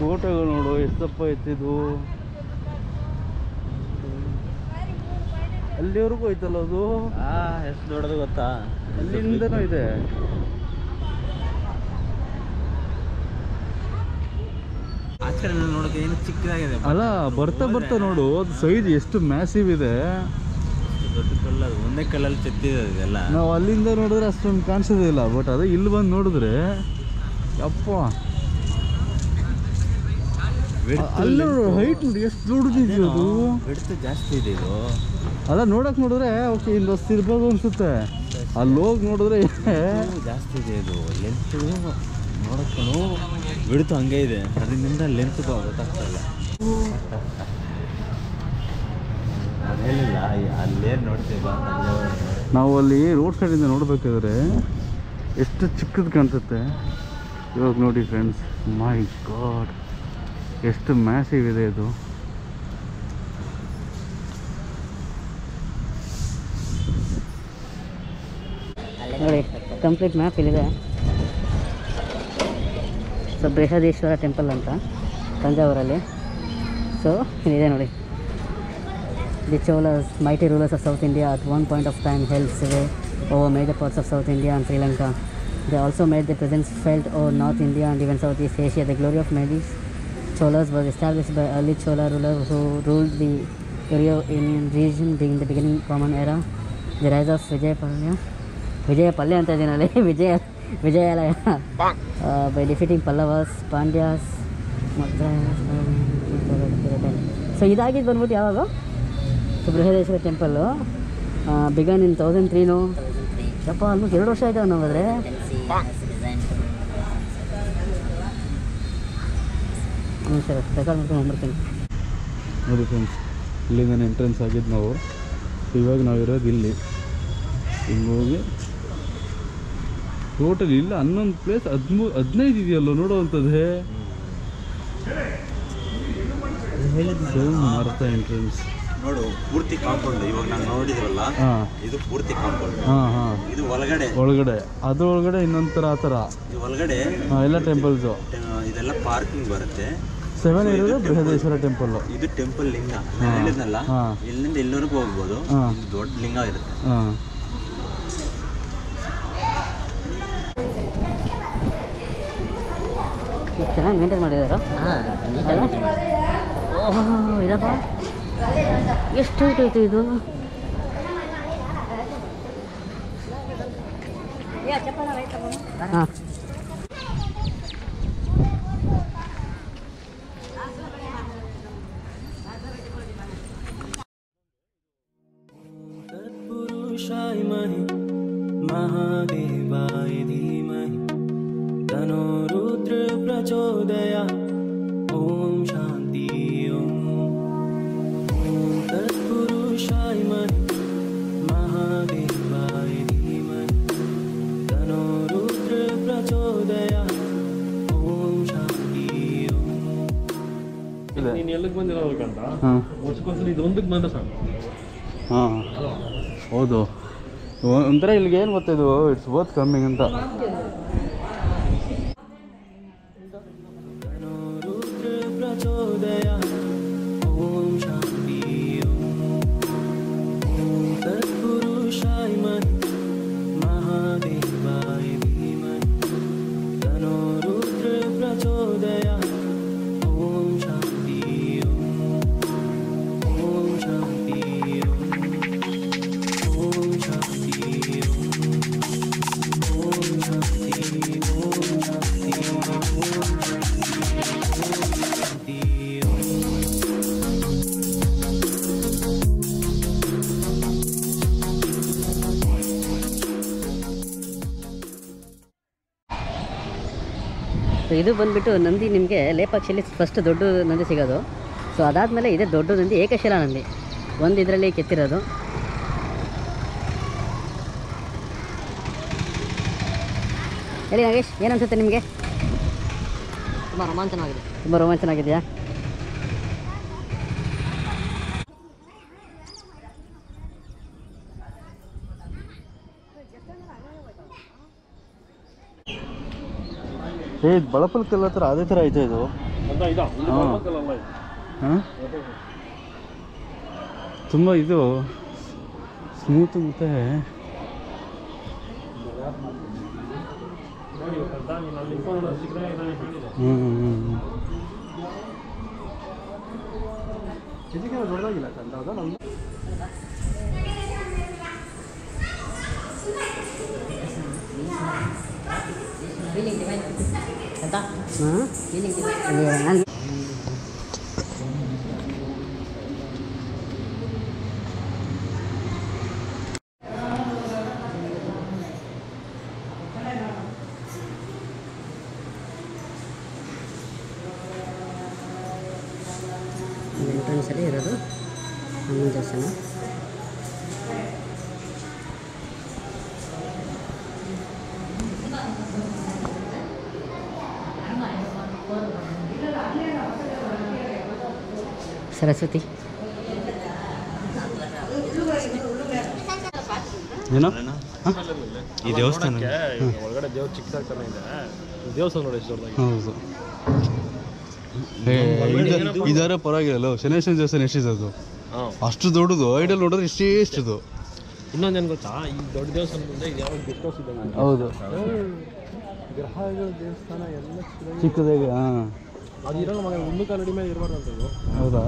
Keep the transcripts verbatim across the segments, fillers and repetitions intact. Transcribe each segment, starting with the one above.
ಫೋಟೋಗಳು ನೋಡು ಎಷ್ಟಪ್ಪ ಎತ್ತಿದು, ಅಲ್ಲಿವರೆಗೂ ಐತಲ್ಲ ಅದು. ಎಷ್ಟು ದೊಡ್ಡದು ಗೊತ್ತಾ, ಅಲ್ಲಿಂದನೂ ಇದೆ. ಆ ಕಡೆ ನೋಡೋಕೆ ಏನು ಚಿಕ್ಕದಾಗಿದೆ ಅಲ್ಲ, ಬರ್ತಾ ಬರ್ತಾ ನೋಡು ಅದು ಸೈಜ್ ಎಷ್ಟು ಮ್ಯಾಸಿವ್ ಇದೆ. ದೊಡ್ಡ ಕಲ್ಲದು, ಒಂದೇ ಕಲ್ಲಲ್ಲಿ ಚೆತ್ತಿದೆ ಇದೆಲ್ಲ. ನಾವು ಅಲ್ಲಿಂದ ನೋಡಿದ್ರೆ ಅಷ್ಟೊಂದು ಕಾಣಿಸೋದಿಲ್ಲ, ಬಟ್ ಅದೇ ಇಲ್ಲಿ ಬಂದು ನೋಡಿದ್ರೆ ಯಪ್ಪ ಅಲ್ಲ ಹೈಟ್ ನೋಡಿ ಎಷ್ಟು ದೊಡ್ಡದಿದೆ ಅದು. ಬಿಡ್ತು ಜಾಸ್ತಿ ಇದೆ ಇದು. ಅಲ್ಲ ನೋಡಕ್ ನೋಡಿದ್ರೆ ಓಕೆ ಇಲ್ಲಿ ವಸ್ತು ಇರ್ಬೋದು ಅನ್ಸುತ್ತೆ, ಅಲ್ಲಿ ಹೋಗಿ ನೋಡಿದ್ರೆ ಜಾಸ್ತಿ ಇದೆ ಇದು. ಲೆಂತ್ ನೋಡಕ್ಕೂ ಬಿಡ್ತು ಹಂಗೆ ಇದೆ, ಅದರಿಂದ ಲೆಂತ್ ಗೊತ್ತಾಗ್ತಲ್ಲ. ಹೇಳಿಲ್ಲ ಅಲ್ಲೇನು ನೋಡ್ತೀವಿ. ನಾವು ಅಲ್ಲಿ ರೋಡ್ ಸೈಡಿಂದ ನೋಡ್ಬೇಕಾದ್ರೆ ಎಷ್ಟು ಚಿಕ್ಕದು ಕಾಣಿಸುತ್ತೆ. ಇವಾಗ ನೋಡಿ ಫ್ರೆಂಡ್ಸ್, ಮೈ ಗಾಡ್ ಎಷ್ಟು ಮ್ಯಾಸಿವ್ ಇದೆ ಇದು. ನೋಡಿ ಕಂಪ್ಲೀಟ್ ಮ್ಯಾಪ್ ಇಲ್ಲಿದೆ. ಸೊ ಬೃಹದೇಶ್ವರ ಟೆಂಪಲ್ ಅಂತ ತಂಜಾವೂರಲ್ಲಿ. ಸೊ ಇಲ್ಲಿದೆ ನೋಡಿ. The Cholas, mighty rulers of South India, at one point of time held sway over major parts of South India and Sri Lanka. They also made their presence felt over North India and even Southeast Asia. The glory of many Cholas was established by early Chola rulers who ruled the Euro-Indian region during the beginning Common Era. The rise of Vijayapalya, Vijayapalya anta idinalli Vijay Vijayalaya uh, by defeating Pallavas, Pandyas, Madras. So ಇದಾಗಿದ್ದು ಬಂದ್ಬಿಟ್ಟು ಯಾವಾಗ Brihadeeswara temple began in thousand ತ್ರೀನು. ಯಪ್ಪ almost ಎರಡು ವರ್ಷ ಆಯ್ತು ನಾವು ಹೋದರೆ. ಹ್ಞೂ ಸರ್, ರೆಕಾರ್ಡ್ ಮಾಡ್ಕೊಂಡು ಹೋಗ್ಬಿಡ್ತೀನಿ. ನೋಡಿ ಫ್ರೆಂಡ್ಸ್, ಇಲ್ಲಿಂದ ಎಂಟ್ರೆನ್ಸ್ ಆಗಿದ್ದು ನಾವು. ಇವಾಗ ನಾವಿರೋದು ಇಲ್ಲಿ. ಹಿಂಗೆ ಹೋಗಿ ಟೋಟಲ್ ಇಲ್ಲ ಹನ್ನೊಂದು ಪ್ಲೇಸ್ ಹದಿಮೂ ಹದಿನೈದು ಇದೆಯಲ್ಲ ನೋಡುವಂಥದ್ದೇ. ಮಾರುತ ಎಂಟ್ರೆನ್ಸ್ ನೋಡು, ಪೂರ್ತಿ ಕಾಂಪೌಂಡ್. ಇವಾಗ ನಾನು ನೋಡಿದ್ರಲ್ಲ, ಇದು ಪೂರ್ತಿ ಕಾಂಪೌಂಡ್. ಹಾಂ ಹಾಂ, ಇದು ಒಳಗಡೆ ಒಳಗಡೆ ಅದು ಒಳಗಡೆ ಇನ್ನೊಂದು ಥರ ಆ ಥರ ಇದು ಒಳಗಡೆ ಎಲ್ಲ ಟೆಂಪಲ್ಸು, ಇದೆಲ್ಲ ಪಾರ್ಕಿಂಗ್ ಬರುತ್ತೆ. ಸೆವೆನ್ ಇರೋದು ಬೃಹದೇಶ್ವರ ಟೆಂಪಲ್. ಇದು ಟೆಂಪಲ್ ಲಿಂಗ ಹೇಳಿದ್ನಲ್ಲ, ಇಲ್ಲಿಂದ ಇಲ್ಲಿವರೆಗೂ ಹೋಗ್ಬೋದು. ದೊಡ್ಡ ಲಿಂಗ ಇರುತ್ತೆ. ಹಾಂ, ಚೆನ್ನಾಗಿ ಮೇಂಟೈನ್ ಮಾಡಿದಾರ. ಓಹ್ ಇದಪ್ಪ ಎಷ್ಟು ಹೈಟ್ ಐತೆ ಇದು. ಹಾಂ, तत्पुरुषाय महि महादेवाय धीमहि तनो रुद्र प्रचोदयात्. ओम शांति ओम. ओम तत्पुरुषाय महि महादेवाय धीमहि तनो रुद्र प्रचोदयात्. ओम शांति ओम. ನೀನು ಎಲ್ಲಿಗೆ ಬಂದಿರೋರ್ಗಂತ ವರ್ಷಕ್ಕೊಂದ್ಸಲ ಇದೊಂದಕ್ಕೆ ಬಂದ ಸಾಕು. ಹಾಂ ಹೌದು, ಒಂಥರ ಇಲ್ಲಿಗೆ ಏನು ಗೊತ್ತಿದ್ದು, ಇಟ್ಸ್ ಬೋತ್ ಕಮ್ಮಿಂಗ್ ಅಂತ. ओम शांति ओम. ओम तत्पुरुषाय महि महादेवाय धीमहि तनो रुद्र प्रचोदयात्. ओम शांति ओम. ओम शांति ओम. ओम शांति ओम. ओम शांति ओम. शांति ಸೊ ಇದು ಬಂದುಬಿಟ್ಟು ನಂದಿ. ನಿಮಗೆ ಲೇಪಾಕ್ಷಿಯಲ್ಲಿ ಫಸ್ಟ್ ದೊಡ್ಡ ನಂದಿ ಸಿಗೋದು. ಸೊ ಅದಾದಮೇಲೆ ಇದೇ ದೊಡ್ಡ ನಂದಿ ಏಕಶಿಲಾ ನಂದಿ, ಒಂದು ಇದರಲ್ಲಿ ಕೆತ್ತಿರೋದು. ಹೇಳಿ ನಾಗೇಶ್, ಏನು ಅನಿಸುತ್ತೆ ನಿಮಗೆ? ತುಂಬ ರೋಮಾಂಚನವಾಗಿದೆ. ತುಂಬ ರೋಮಾಂಚನವಾಗಿದೆಯಾ? ಏ ಬಳಪಲ್ ಕಲ್ಲ ಹತ್ರ ಅದೇ ಥರ ಐತೆ ಇದು. ಹಾಂ ತುಂಬ ಇದು ಸ್ಮೂತ್ ಮತ್ತು ಹ್ಞೂ ಹ್ಞೂ ಹಾಂ ಎಂಟ್ರೆನ್ಸಲ್ಲಿ ಇರೋದು ಹನುಮಾನ್ ದೇವಸ್ಥಾನ. ಸರಸ್ವತಿ ಏನೋ ಈ ದೇವಸ್ಥಾನ ಒಳಗಡೆ ದೇವ್ರ ಚಿಕ್ಕದಾಗ್ತಾನೆ ಇದೆ. ದೇವಸ್ಥಾನ ನೋಡಿ ಎಷ್ಟು ದೊಡ್ಡದಾಗಿ. ಹೌದು ಇದಾರೆ ಪರವಾಗಿಲ್ಲ. ಶನೇಶ್ವರ ದೇವಸ್ಥಾನ ಎಷ್ಟಿದೆ ಅದು? ಅಷ್ಟು ದೊಡ್ಡದು. ಐಡಲ್ ನೋಡಿದ್ರೆ ಇಷ್ಟೇ ಎಷ್ಟಿದು. ಇನ್ನೊಂದೇನು ಗೊತ್ತಾ, ಈ ದೊಡ್ಡ ದೇವಸ್ಥಾನ ಮುಂದೆ ಇದು ಯಾವಾಗ ಗೆಸ್ಟ್ ಹೌಸ್ ಇದೆ. ಹೌದು ಗ್ರಹಗಳ ದೇವಸ್ಥಾನ ಎಲ್ಲ ಚಿಕ್ಕದಾಗಿ. ಹಾಂ ಅದು ಇರೋಲ್ಲ ಮಗ, ಒಂದು ಕಾಲಡಿ ಮೇಲೆ ಇರಬಾರ್ದು ಅಂತದ್ದು. ಹೌದಾ?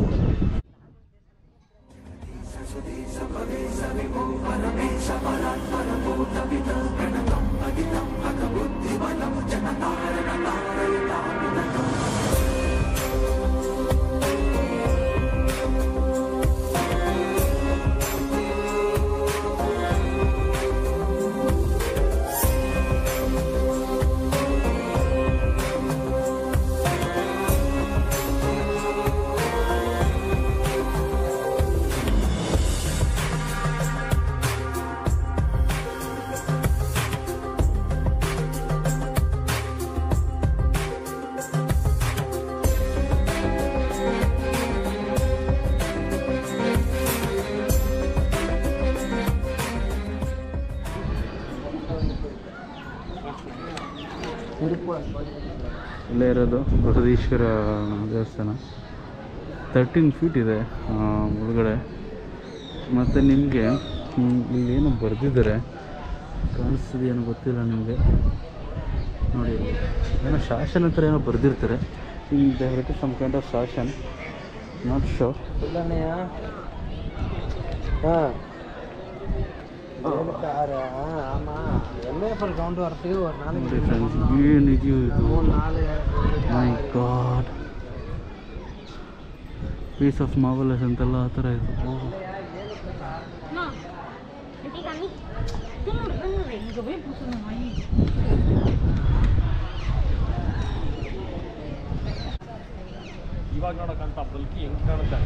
ಇಲ್ಲೇ ಇರೋದು ಬೃಹದೀಶ್ವರ ದೇವಸ್ಥಾನ. ತರ್ಟೀನ್ ಫೀಟ್ ಇದೆ ಒಳಗಡೆ. ಮತ್ತು ನಿಮಗೆ ಇಲ್ಲೇನು ಬರೆದಿದ್ದಾರೆ, ಕಾಣಿಸ್ತಿದೆಯೇನೋ ಗೊತ್ತಿಲ್ಲ ನಿಮಗೆ. ನೋಡಿ ಏನೋ ಶಾಸನ ಹತ್ರ ಏನೋ ಬರೆದಿರ್ತಾರೆ. ಇನ್ ಸಮ್ ಕೈಂಡ್ ಆಫ್ ಶಾಸನ್, ನಾಟ್ ಶೋ. ಹಾಂ ಏನಿದೆಯೋ ಇದು. My god, piece of marvellous ಅಂತೆಲ್ಲ ಆ ಥರ ಇದು. ಇವಾಗ ನೋಡೋಕ್ಕಂತ ಬಲ್ಕಿ ಹೆಂಗೆ ಕಾಣುತ್ತೆ.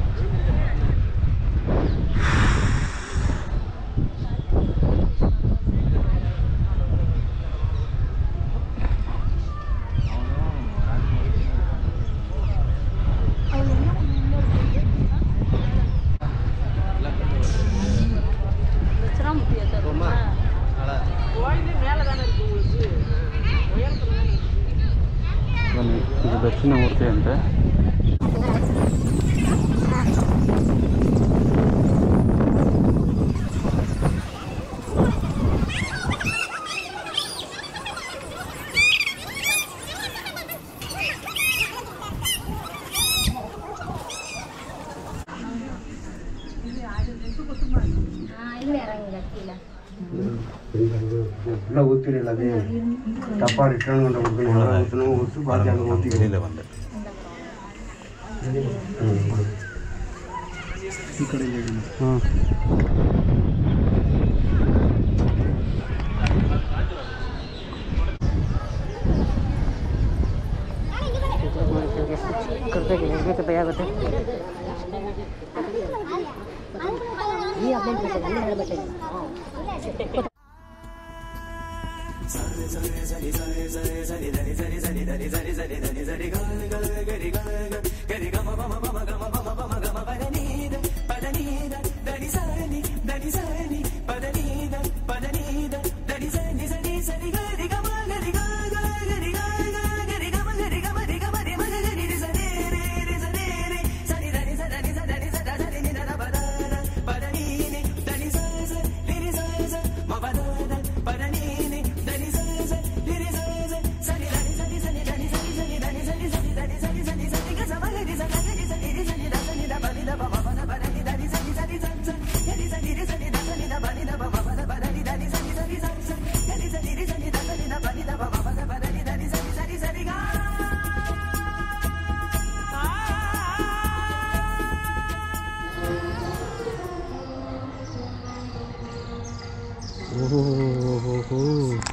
ಬನ್ನಿ, ಇದು ದಕ್ಷಿಣಮೂರ್ತಿ ಅಂತೆ. ಗೊತ್ತಿರಲಿಲ್ಲ ಅದೇ ತಪ್ಪ ಇಟ್ಕೊಂಡು ಬಾಕಿ ಆಗ ಓದ್ತಿರಲಿಲ್ಲ ಬಂದೆ. ಈ ಕಡೆ ಹಾಂ ಚಿಕ್ಕದಾಗಿ ಭಯ ಆಗುತ್ತೆ. ಈ ಓಹೋ